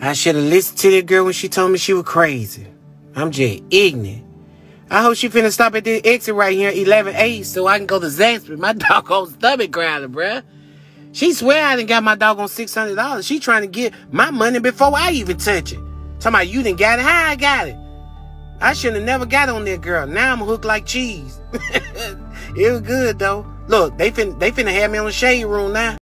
I should have listened to that girl when she told me she was crazy. I'm just ignorant. I hope she finna stop at the exit right here, 11A, so I can go to Zaxby's. My doggone stomach growling, bruh. She swear I done got my doggone $600. She trying to get my money before I even touch it. Talking about you done got it, how I got it? I should have never got on that girl. Now I'm hooked like cheese. It was good, though. Look, they finna have me on the shade room now.